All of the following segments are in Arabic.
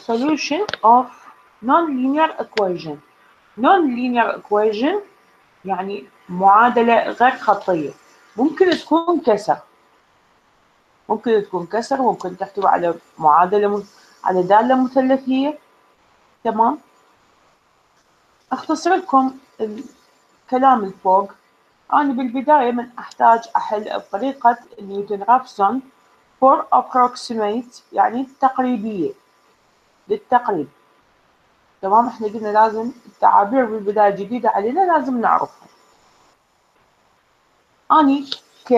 solution of non-linear equation. non-linear equation يعني معادلة غير خطية، ممكن تكون كسر، ممكن تحتوي على معادلة على دالة مثلثية. تمام. اختصر لكم الكلام الفوق. أنا بالبداية من أحتاج أحل بطريقة نيوتن-رافسون for approximate يعني تقريبية، للتقريب. تمام. احنا قلنا لازم التعابير بالبداية جديدة علينا لازم نعرفها. أني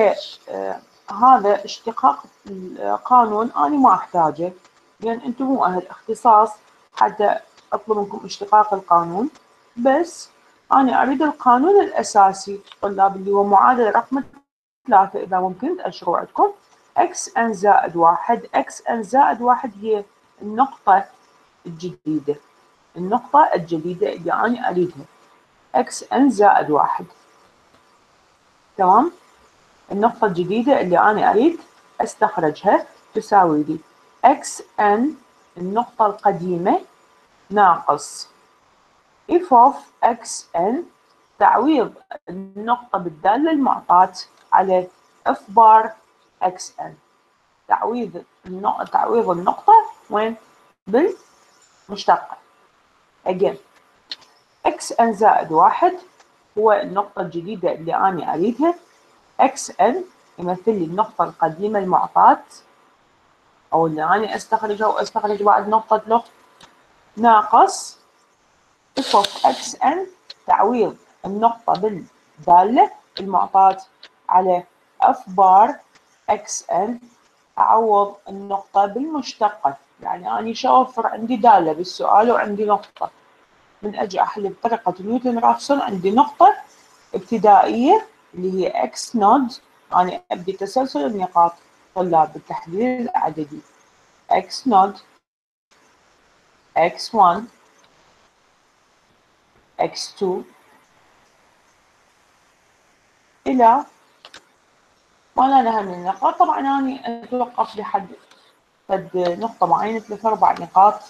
هذا اشتقاق القانون أنا ما أحتاجه، لأن أنتم مو أهل اختصاص حتى أطلب منكم اشتقاق القانون، بس أنا أريد القانون الأساسي طلاب اللي هو معادلة رقم 3. إذا ممكن تأشروا عندكم xn زائد 1. xn زائد 1 هي النقطة الجديدة، النقطة الجديدة اللي أنا أريدها xn زائد 1. تمام. النقطة الجديدة اللي أنا أريد أستخرجها تساوي لي xn النقطة القديمة ناقص f of xn تعويض النقطة بالدالة المعطاة على f بار xn. تعويض النقطة وين؟ بالمشتقة. again xn زائد 1 هو النقطة الجديدة اللي أنا أريدها. xn يمثل لي النقطة القديمة المعطاة أو اللي أنا أستخرجها وأستخرج بعد نقطة له ناقص f of xn تعويض النقطة بالدالة المعطاة على f بار xn أعوض النقطة بالمشتقة. يعني أنا شوفر عندي دالة بالسؤال وعندي نقطة، من أجي أحل بطريقة نيوتن-رافسون عندي نقطة ابتدائية اللي هي x نود. أنا أبدي تسلسل النقاط طلاب بالتحليل العددي x نود x1 x2 إلى ما لا نهاية من النقاط. طبعا أنا أتوقف لحد نقطة معينة 3-4 نقاط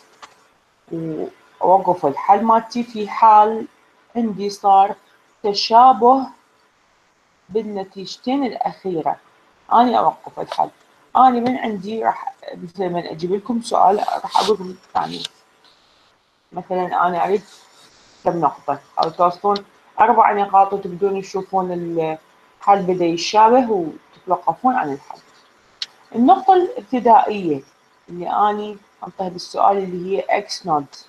وأوقف الحل مالتي في حال عندي صار تشابه بالنتيجتين الأخيرة. أنا أوقف الحل. أنا من عندي راح مثل ما أجيب لكم سؤال راح أقول لكم يعني مثلا أنا أريد كم نقطة، أو توصلون 4 نقاط وتبدون تشوفون الحل بدأ يشابه وتتوقفون عن الحل. النقطة الابتدائية اللي أنا أنطيها بالسؤال اللي هي x نود،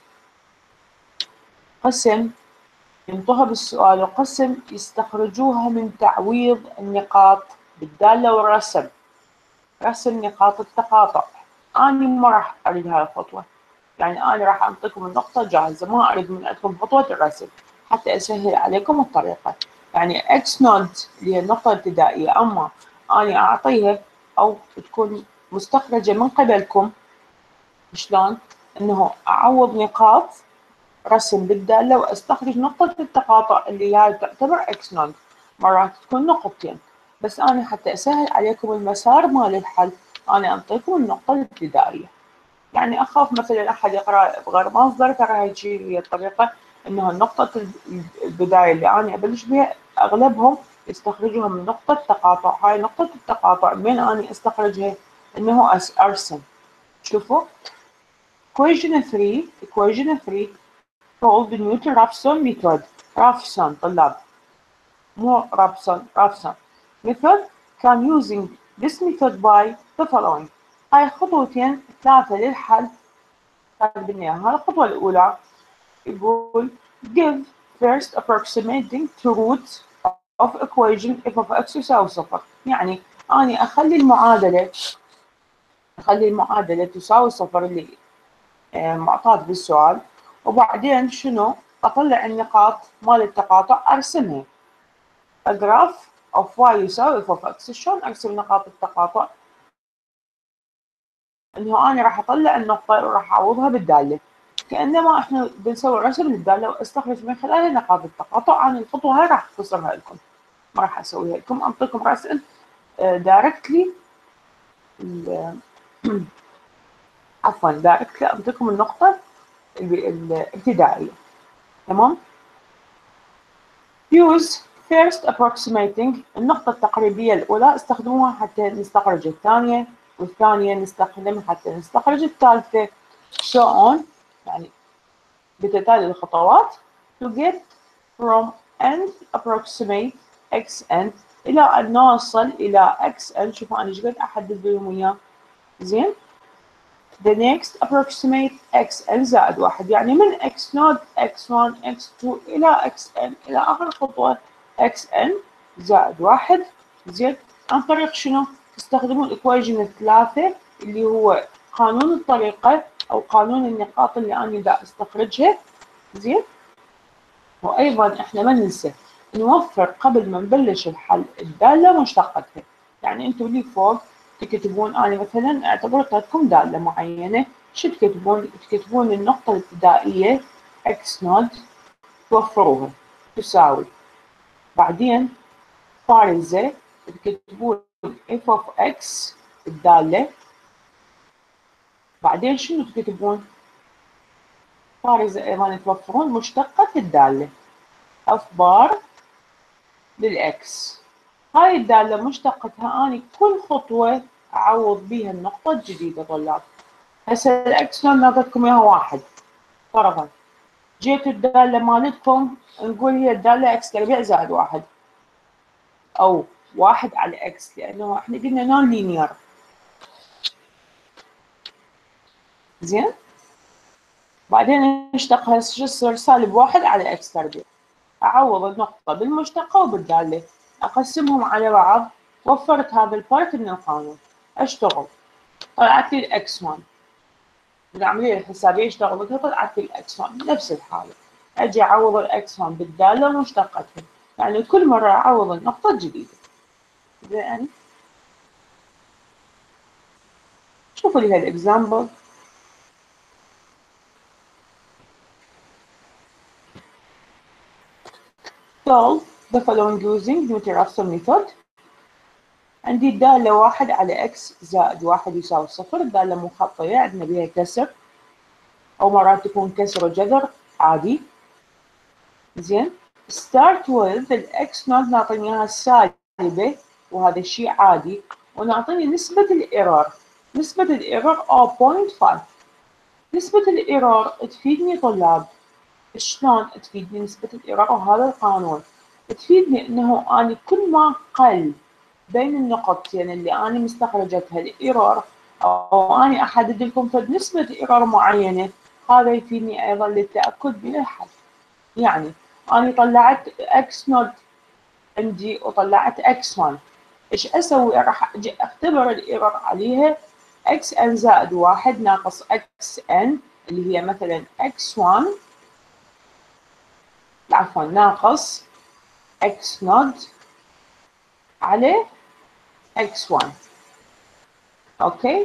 قسم ينطوها بالسؤال وقسم يستخرجوها من تعويض النقاط بالدالة والرسم، رسم نقاط التقاطع. أنا ما راح أريد هاي الخطوة، يعني أنا راح أعطيكم النقطة جاهزة، ما أريد من عندكم خطوة الرسم حتى أسهل عليكم الطريقة. يعني x نود اللي هي النقطة الابتدائية أما أنا أعطيها أو تكون مستخرجة من قبلكم شلون؟ إنه أعوض نقاط رسم بالدالة وأستخرج نقطة التقاطع اللي هي تعتبر x نود، مرات تكون نقطتين، بس أنا حتى أسهل عليكم المسار مال الحل أنا أعطيكم النقطة الابتدائية. يعني أخاف مثلا أحد يقرأ بغير مصدر، ترى هيجي هي الطريقة إنه النقطة البداية اللي أنا أبلش بها أغلبهم يستخرجوها من نقطة تقاطع. هاي نقطة التقاطع من أنا أستخرجها إنه أرسم. شوفوا equation 3 solve the Newton-Raphson method. رافسون طلاب مو رافسون method can using this method by the following. هاي خطوتين 3 للحل. هاي الخطوة الأولى يقول give first approximating to root of equation f of x يساوي 0. يعني أنا أخلي المعادلة تساوي 0 اللي معطاة بالسؤال، وبعدين شنو؟ أطلع النقاط مال التقاطع أرسمها. الجراف of y يساوي f of x. شلون أرسم نقاط التقاطع؟ إنه أنا راح أطلع النقطة وراح أعوضها بالدالة، كأنما إحنا بنسوي رسم للدالة وأستخرج من خلالها نقاط التقاطع. أنا الخطوة هاي راح أختصرها لكم، ما راح أسويها لكم، أعطيكم رسم دايركتلي عفوا دايركتلي أعطيكم النقطة الابتدائية. تمام. use first approximating، النقطة التقريبية الأولى استخدموها حتى نستخرج الثانية، والثانية نستخدمها حتى نستخرج الثالثة so on، يعني بتتالي الخطوات to get from n approximate xn إلى أن نوصل إلى xn. شوفوا أنا ايش قد أحدد لهم إياه. زين. the next approximate xn زائد واحد، يعني من x0 x1 x2 إلى xn إلى آخر خطوة xn زائد واحد. زين. عن طريق شنو؟ تستخدمون الإكويجن الثلاثة اللي هو قانون الطريقة أو قانون النقاط اللي أنا دا أستخرجها. زين. وأيضا إحنا ما ننسى نوفر قبل ما نبلش الحل الدالة مشتقتها. يعني أنتم اللي فوق تكتبون، أنا مثلا اعتبرت لكم دالة معينة، شو تكتبون؟ تكتبون النقطة الابتدائية x نود توفروها تساوي، بعدين فارزة تكتبون f of x الدالة، بعدين شنو تكتبون؟ فارزة أيضا توفرون مشتقة الدالة f بار للإكس. هاي الدالة مشتقتها أنا كل خطوة أعوض بيها النقطة الجديدة طلاب. هسه الإكس نود نعطيكم إياها واحد فرضا، جيت الدالة مالتكم نقول هي الدالة إكس تربيع زائد واحد أو واحد على إكس، لأنه إحنا قلنا نون لينير. زين. بعدين نشتقها شو تصير؟ سالب واحد على إكس تربيع. أعوض النقطة بالمشتقة وبالدالة، أقسمهم على بعض، وفرت هذا البارت من القانون. أشتغل، طلعت لي الإكس 1 بالعملية الحسابية اشتغلتها، طلعت لي الإكس 1 نفس الحالة. أجي أعوض الإكس 1 بالدالة ومشتقتها، يعني كل مرة أعوض النقطة الجديدة. زين. شوفوا لي هالإكزامبل. solve the following using Newton-Raphson method. عندي الدالة واحد على إكس زائد واحد يساوي صفر، الدالة مو خطية عندنا بيها كسر أو مرات تكون كسر وجذر عادي. زين. start with الإكس نود نعطيني إياها سالبة وهذا الشيء عادي، ونعطيني نسبة الإيرور. نسبة الإيرور 0.5. نسبة الإيرور تفيدني طلاب، شلون تفيدني نسبة الإيرور؟ وهذا القانون تفيدني إنه أنا كل ما قل بين النقطتين اللي أنا مستخرجتها الإيرور، أو أنا أحدد لكم فد نسبة إيرور معينة، هذا يفيدني أيضا للتأكد من الحل. يعني أنا طلعت إكس نود عندي وطلعت إكس 1، إيش أسوي؟ راح أجي أختبر الإيرور عليها إكس إن زائد واحد ناقص إكس إن اللي هي مثلا إكس 1، عفوا ناقص إكس نود على إكس 1. أوكي.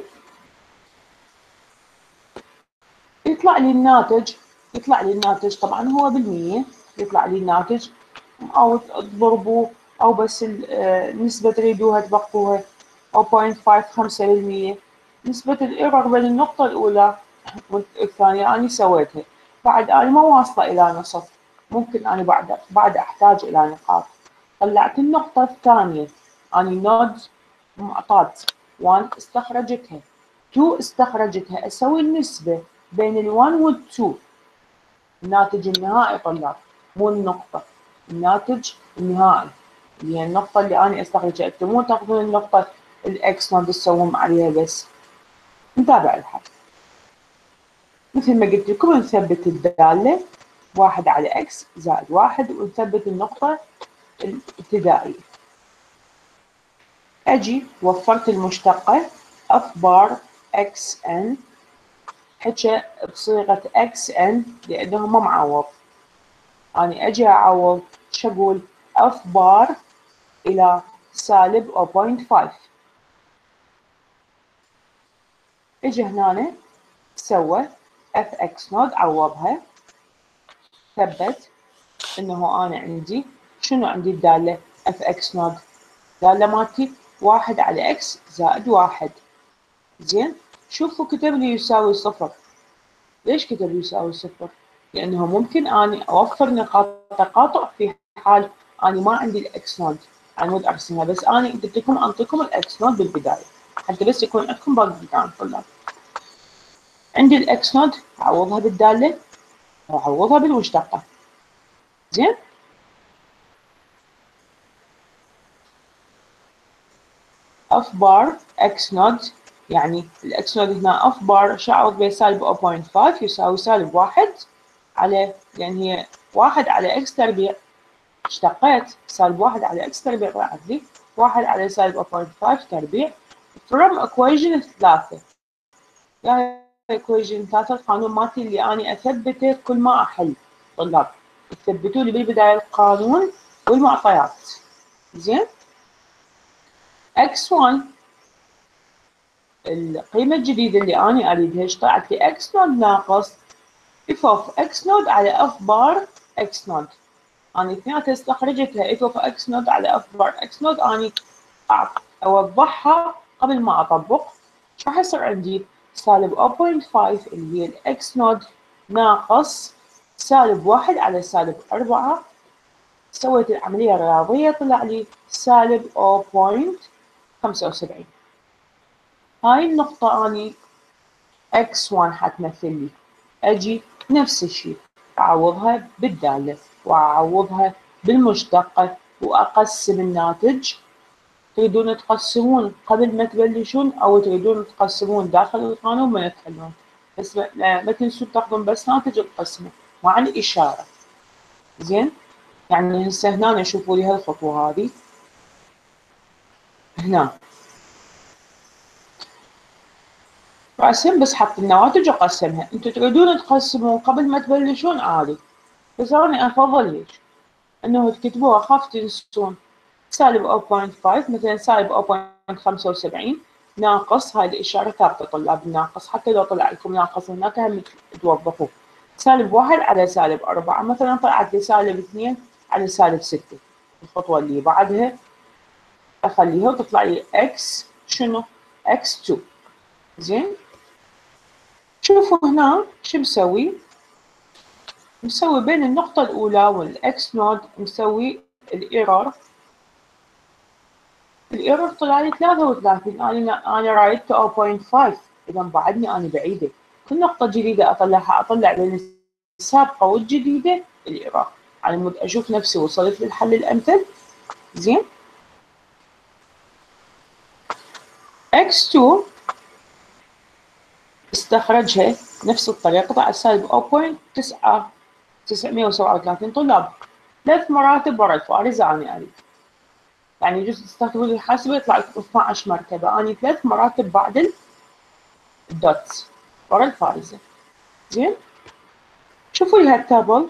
يطلع لي الناتج طبعا هو بالمية، يطلع لي الناتج، أو تضربوا أو بس النسبة تريدوها تبقوها 0.55%. نسبة الإيرور بين النقطة الأولى والثانية أنا سويتها، بعد أنا ما واصلة إلى نصف، ممكن أنا بعد أحتاج إلى نقاط. طلعت النقطة الثانية، أنا نود معطات 1 استخرجتها، 2 استخرجتها، أسوي النسبة بين ال1 وال2. الناتج النهائي طلاب، مو النقطة، الناتج النهائي اللي هي النقطة اللي أنا استخرجها. أنتم مو تاخذون النقطة الإكس ما تسوون عليها بس. نتابع الحل. مثل ما قلت لكم نثبت الدالة واحد على إكس زائد واحد، ونثبت النقطة الابتدائية. أجي وفرت المشتقة اف بار اكس ان، حكى بصيغة اكس ان لأنه ما معوض. أنا أجي أعوض شو أقول؟ اف بار إلى سالب 0.5. اجي هنا سوى اف اكس نود عوضها، ثبت انه انا عندي شنو؟ عندي الدالة اف اكس نود، الدالة مالتي واحد على اكس زائد واحد. زين. شوفوا كتب لي يساوي 0. ليش كتب لي يساوي 0؟ لأنه ممكن أني أوفر نقاط تقاطع في حال أني ما عندي الإكس نود عمود أرسمها، بس أنا قلت لكم أنطيكم الإكس نود بالبداية حتى بس يكون عندكم باك جراوند طلاب. عندي الإكس نود أعوضها بالدالة وأعوضها بالمشتقة. زين؟ اف بار اكس نود، يعني الاكس نود هنا اف بار شو اعوض بيه؟ سالب 0.5 يساوي سالب 1 على، لان هي 1 على اكس تربيع، اشتقيت سالب 1 على اكس تربيع طلعت لي 1 على سالب 0.5 تربيع from equation 3. يا equation 3 القانون مالتي اللي انا اثبته كل ما احل. طلاب تثبتوا لي بالبدايه القانون والمعطيات. زين؟ x1 القيمة الجديدة اللي أنا أريدها ايش طلعت لي؟ اكس نود ناقص اف اوف اكس نود على اف بار اكس نود. أنا اثنيناتها استخرجتها اف اوف اكس نود على اف بار اكس نود. أنا أوضحها قبل ما أطبق. شو راح يصير عندي؟ سالب 0.5 اللي هي الاكس نود ناقص سالب 1 على سالب 4. سويت العملية الرياضية طلع لي سالب 0.75. هاي النقطة أني x1 حتمثل لي. أجي نفس الشيء أعوضها بالدالة وأعوضها بالمشتقة وأقسم الناتج. تريدون تقسمون قبل ما تبلشون أو تريدون تقسمون داخل القانون ما تحلون، بس ما تنسوا تاخذون بس ناتج القسمة مع الإشارة. زين؟ يعني هسه هنا شوفوا لي هالخطوة هذه هنا راسم بس حط النواتج وقسمها. انتم تريدون تقسمون قبل ما تبلشون عادي، بس انا افضل هيك انه تكتبوها خاف تنسون. سالب 0.5 مثلا سالب 0.75 ناقص، هاي الاشاره ثابته طلاب الناقص حتى لو طلع لكم ناقص هناك هم توظفوه. سالب 1 على سالب 4 مثلا طلعت لي سالب 2 على سالب 6. الخطوه اللي بعدها اخليها وتطلع لي اكس شنو؟ اكس 2. زين؟ شوفوا هنا شو مسوي؟ مسوي بين النقطة الأولى والإكس نود مسوي الإيرور. الإيرور طلع لي 33. أنا رايدته 0.5، إذا بعدني أنا بعيدة. كل نقطة جديدة أطلعها أطلع بين السابقة والجديدة الإيرور على مود أشوف نفسي وصلت للحل الأمثل. زين؟ x2 استخرجها نفس الطريقة طلع سالب 0.937 طلاب. 3 مراتب ورا الفارزة أنا أريد. يعني يجوز تستخدمون الحاسبة يطلع لكم 12 مرتبة. أنا 3 مراتب بعد الدوتس ورا الفارزة. زين؟ شوفوا لي هالتابل.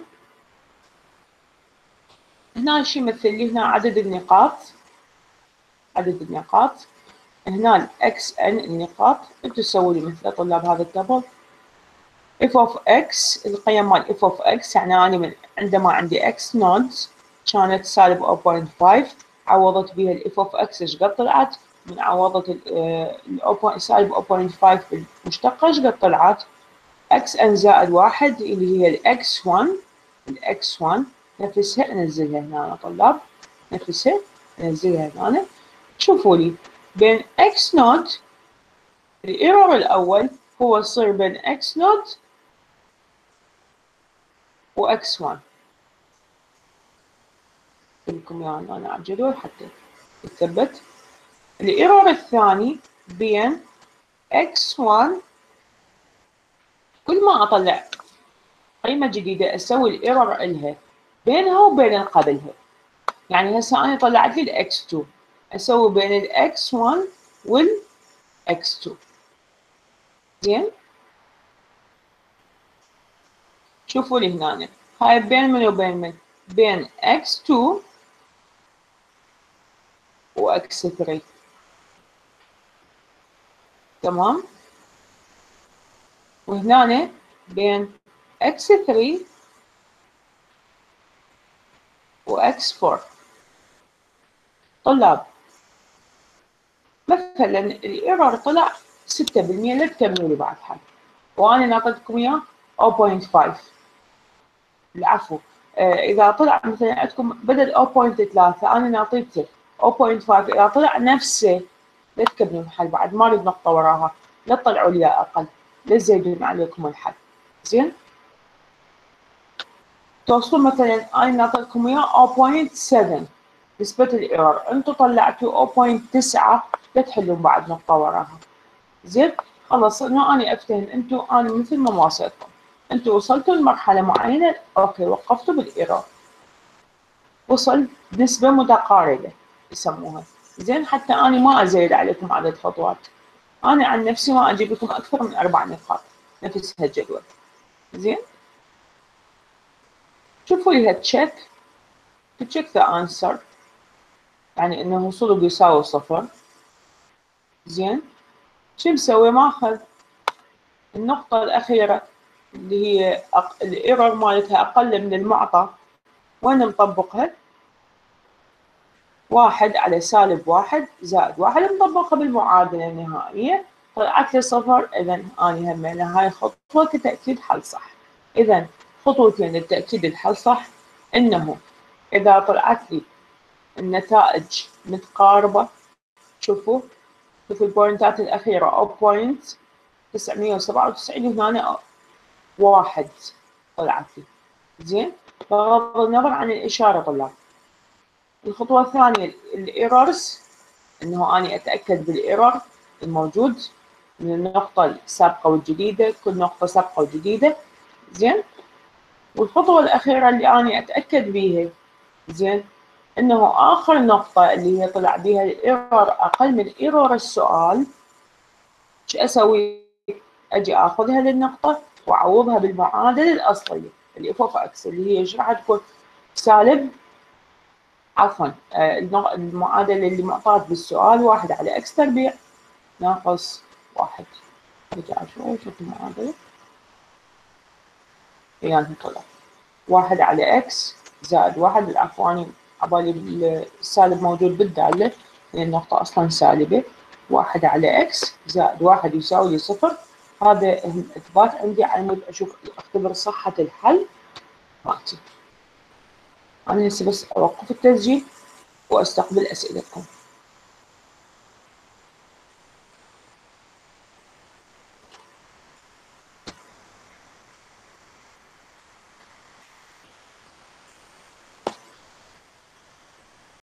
هنا شي يمثل لي هنا عدد النقاط. عدد النقاط. هنا الاكس ان النقاط. انتم تسووا لي مثل طلاب هذا التابل. اف اوف اكس القيم مال اف اوف اكس، يعني انا من عندما عندي اكس نودز كانت سالب 0.5 عوضت بها الاف اوف اكس ايش قد طلعت؟ من عوضت سالب 0.5 بالمشتقة ايش قد طلعت؟ اكس ان زائد 1 اللي هي الاكس 1. الاكس 1 نفسها انزلها هنا طلاب، نفسها انزلها هنا. شوفوا لي بين اكس نوت الايرور الاول هو يصير بين اكس نوت واكس 1. لكم يعني انا على الجدول حتى يثبت. الايرور الثاني بين اكس 1. كل ما اطلع قيمة جديدة اسوي الايرور الها بينها وبين اللي قبلها. يعني هسه انا طلعت لي الاكس 2 اسوي بين الاكس 1 والاكس 2. زين؟ شوفوا لي هنا هاي بين من وبين من؟ بين اكس 2 واكس 3. تمام؟ وهنا بين اكس 3 واكس 4. طلاب مثلا الايرور طلع 6%. لا تكملوا لي بعد حل. وأنا ناطيتكم إياه 0.5. العفو. إذا طلع مثلا عندكم بدل 0.3 أنا ناطيته 0.5، إذا طلع نفسه لا تكملوا الحل بعد، ما أريد نقطة وراها، لا تطلعوا لي أقل، لا تزيدون عليكم الحل. زين؟ توصلون مثلا أنا ناطيتكم إياه 0.7 نسبة الإيرور، أنتم طلعتوا 0.9، لا تحلون بعد نقطة وراها. زين؟ خلاص إنه أنا أفتهم أنتم، أنا مثل ما واصلتكم، أنتم وصلتوا لمرحلة معينة، أوكي وقفتوا بالإيرور، وصل بنسبة متقاربة يسموها. زين؟ حتى أنا ما أزيد عليكم عدد خطوات، أنا عن نفسي ما أجيب لكم أكثر من 4 نقاط نفس هالجدول. زين؟ شوفوا لي هالتشيك، to check the answer، يعني إنه وصوله بيساوي 0. زين؟ شو مسوي؟ ماخذ النقطة الأخيرة اللي هي الإيرور مالتها أقل من المعطى، وين مطبقها؟ 1/-1 زائد 1، مطبقها بالمعادلة النهائية، طلعت لي 0. إذا أنا همينة هاي خطوة كتأكيد حل صح. إذا خطوتين للتأكيد الحل صح، إنه إذا طلعت لي النتائج متقاربة، شوفوا البوينتات الأخيرة 0.997 وهنا 1 طلعت لي. زين؟ بغض النظر عن الإشارة طلاب. الخطوة الثانية الإيرورز، إنه أنا أتأكد بالإيرور الموجود من النقطة السابقة والجديدة، كل نقطة سابقة وجديدة. زين؟ والخطوة الأخيرة اللي أنا أتأكد بيها، زين، إنه آخر نقطة اللي هي طلع بيها الإيرور أقل من إيرور السؤال، شو أسوي؟ أجي آخذها للنقطة وأعوضها بالمعادلة الأصلية اللي فوق إكس، اللي هي إيش راح تكون؟ سالب، عفوا المعادلة اللي معطاة بالسؤال 1/x² ناقص 1. ارجع شوي شوف المعادلة، يعني طلع 1/x زائد 1. العفو أنا عبالي السالب موجود بالدالة لأن النقطة أصلا سالبة. 1/x زائد 1 يساوي لي 0. هذا الإثبات عندي على مود أشوف أختبر صحة الحل مالتي. أنا هسه بس أوقف التسجيل وأستقبل أسئلتكم.